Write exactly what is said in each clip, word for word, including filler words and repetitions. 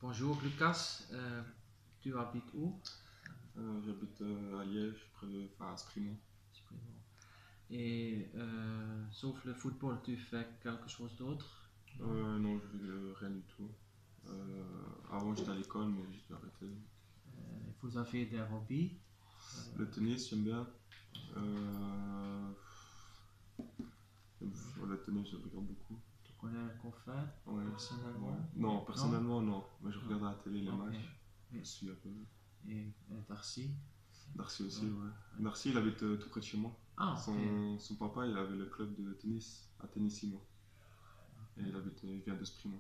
Bonjour Lucas, Euh, tu habites où? Euh, j'habite euh, à Liège, près de, enfin, à Sprimont. Exprime-moi. Et euh, sauf le football, tu fais quelque chose d'autre? Non? Euh, non, je fais euh, rien du tout. Euh, avant j'étais à l'école, mais j'ai dû arrêter. Euh, vous avez des hobbies? Le tennis, j'aime bien. Euh, le tennis, je regarde beaucoup. Tu connais qu'on fait Ouais, ouais. personnellement? Non, Non? personnellement, non. Mais je Non. regarde à la télé les Ok. matchs. Je Et, suis un peu. et, et Darcy? Darcy aussi, Ouais. ouais. Darcy, il habite euh, tout près de chez moi. Ah, ok. Son, son papa, il avait le club de tennis à Tenissimo. Et il habite, il vient de Sprimont.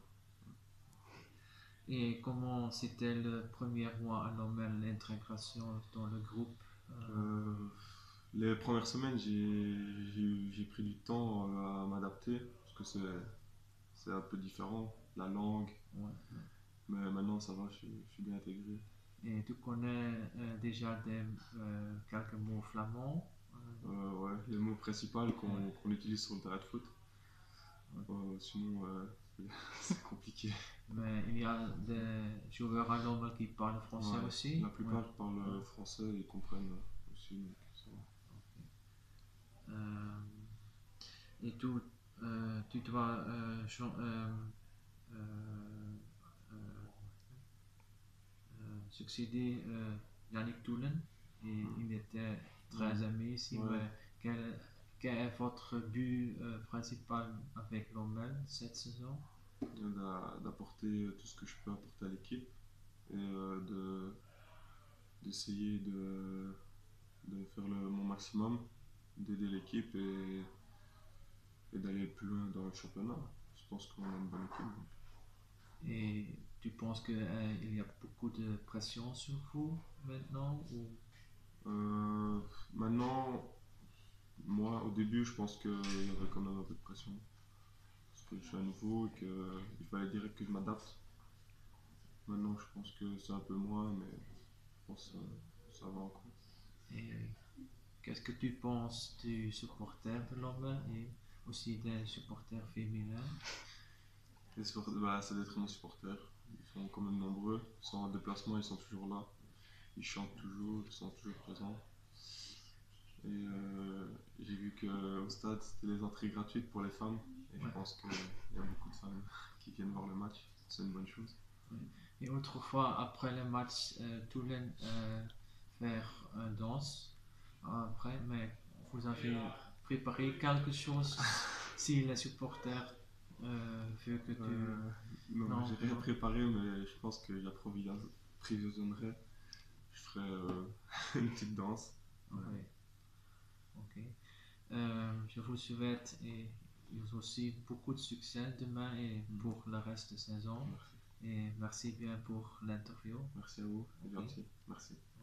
Et comment c'était le premier mois à Lomel, l'intégration dans le groupe? Euh, Euh, les premières semaines, j'ai j'ai- j'ai pris du temps euh, à m'adapter, parce que c'est c'est un peu différent, la langue, ouais. mais maintenant ça va, je, suis je suis bien intégré. Et tu connais euh, déjà des, euh, quelques mots flamands? Euh, Euh, ouais, les mots principaux qu'on ouais. qu'on utilise sur le terrain de foot. Euh, sinon, euh, c'est c'est compliqué. Mais il y a des joueurs à Lomel qui parlent français Ouais, la aussi. Ouais. plupart parlent Ouais. français, ils comprennent aussi, donc ça va. Euh, et tu, euh, tu dois euh, chan- euh, euh, euh, euh, succéder euh, Yannick Toulen. Et il était très Ouais, aimé ici. ouais. Mais quel, quel est votre but euh, principal avec Lomel cette saison? D'a- D'apporter tout ce que je peux apporter à l'équipe et euh, de d'essayer de de faire le, mon maximum, d'aider l'équipe et, et d'aller plus loin dans le championnat. Je pense qu'on a une bonne équipe. Donc. Et tu penses qu'il euh, y a beaucoup de pression sur vous maintenant ou... Euh, Maintenant, moi, au début, je pense qu'il y avait quand même un peu de pression. Parce que je suis à nouveau et qu'il fallait direct que je m'adapte. Maintenant, je pense que c'est un peu moins, mais je pense que ça, ça va encore. Et qu'est-ce que tu penses du supporter de l'homme et aussi des supporters féminins? Les supporters, bah, c'est des très bons supporters. Ils sont quand même nombreux. Ils sont en déplacement, ils sont toujours là. Ils chantent toujours, ils sont toujours présents. Et euh, j'ai vu qu'au stade, c'était des entrées gratuites pour les femmes. Et je Ouais, pense qu'il y a beaucoup de femmes qui viennent voir le match. C'est une bonne chose. ouais. Et autrefois, après le match, euh, tout le monde euh, faire un danse après, mais vous avez préparé quelque chose si les supporters euh, veulent que tu... Euh, non, Non, j'ai rien non. préparé, mais je pense que j'approvisionnerai. Je ferai euh, une petite danse. Ok, Ouais. ok. Euh, je vous souhaite et aussi beaucoup de succès demain et pour le reste de saison. Merci. Et merci bien pour l'interview. Merci à vous, c'est Ok. gentil. Merci.